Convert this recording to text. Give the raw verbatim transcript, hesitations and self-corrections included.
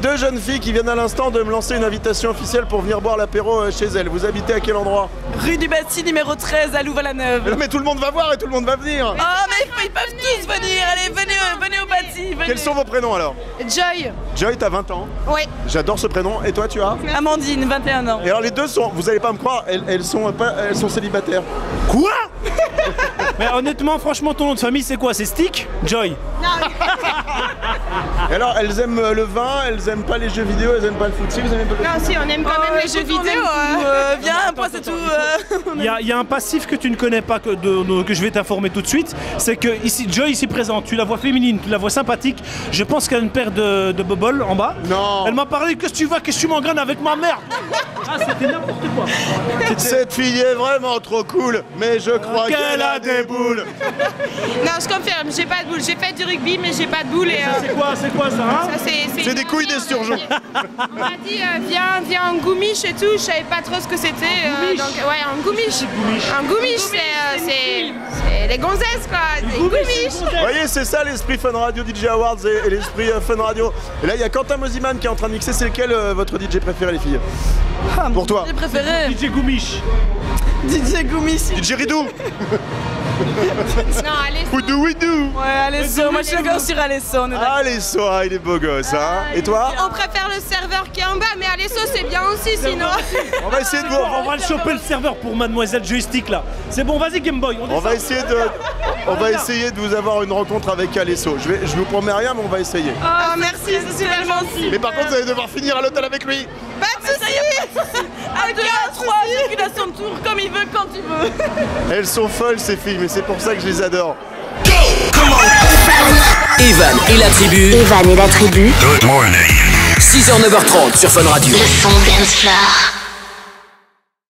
deux jeunes filles qui viennent à l'instant de me lancer une invitation officielle pour venir boire l'apéro chez elles. Vous habitez à quel endroit? Rue du Bâti, numéro treize, à Louvain-la-Neuve. Mais tout le monde va voir et tout le monde va venir. Ah, mais ils peuvent tous venir. Allez, venez, venez au Bâti. Venez. Quels sont vos prénoms alors? Joy. Joy, t'as vingt ans. Oui. J'adore ce prénom. Et toi, tu as? Amandine, vingt et un ans. Et alors les deux sont, vous allez pas me croire, elles, elles sont pas, elles sont célibataires. Quoi? Mais honnêtement, franchement, ton nom de famille c'est quoi? C'est Stick? Joy? Non. Et alors elles aiment le vin, elles aiment pas les jeux vidéo, elles aiment pas le foot. Si vous aimez pas le Non, si, on aime quand Oh, même les jeux vidéo. Euh, viens, un point, c'est tout. euh. Il y, a- il y a un passif que tu ne connais pas, que, de- de- que je vais t'informer tout de suite. C'est que ici, Joy ici présente, tu la vois féminine, tu la vois sympathique. Je pense qu'elle a une paire de, de boboles en bas. Non. Elle m'a parlé, qu'est-ce que tu vas, qu'est-ce que tu m'engraines avec ma mère? Ah, c'était n'importe quoi. Cette fille est vraiment trop cool, mais je crois qu'elle a des boules. Non, je confirme, j'ai pas de boule. J'ai fait du rugby, mais j'ai pas de boule. Et, euh, C'est quoi, c'est quoi ça, hein? ça, c'est, C'est des couilles d'esturgeon. On m'a dit, euh, viens, viens en goumiche et tout. Je savais pas trop ce que c'était. euh, donc, ouais, en goumiche. En goumiche, c'est, euh, c'est, c'est les gonzesses, quoi. Des goumiches. Vous voyez, c'est ça l'esprit Fun Radio D J Awards et, et l'esprit euh, Fun Radio. Et là, il y a Quentin Mosiman qui est en train de mixer. C'est lequel euh, votre D J préféré, les filles? Pour toi? J'ai préféré. D J Goumiche. D J Goumis. D J Ridou. Non, allez. Oudou Oudou. Ouais, Alesso. Moi, je suis d'accord sur Alesso. On est d'accord. Allez, sois, il est beau gosse, hein. Et toi? On préfère le serveur qui est en bas, mais allez, ça c'est bien aussi sinon. On va essayer de vous... On va le choper le serveur pour Mademoiselle Joystick là. C'est bon, vas-y Game Boy. On va essayer de, on va essayer de vous avoir une rencontre avec Alesso. Je vais, je vous promets rien, mais on va essayer. Oh, merci, c'est super gentil. Mais par contre, vous allez devoir finir à l'hôtel avec lui. Pas de soucis. À deux, à trois, circulation de tour, comme il veut, quand il veut. Elles sont folles ces filles, mais c'est pour ça que je les adore. Evan et la tribu. Evan et la tribu. six heures neuf heures trente sur Fun Radio. Le son Dance Floor.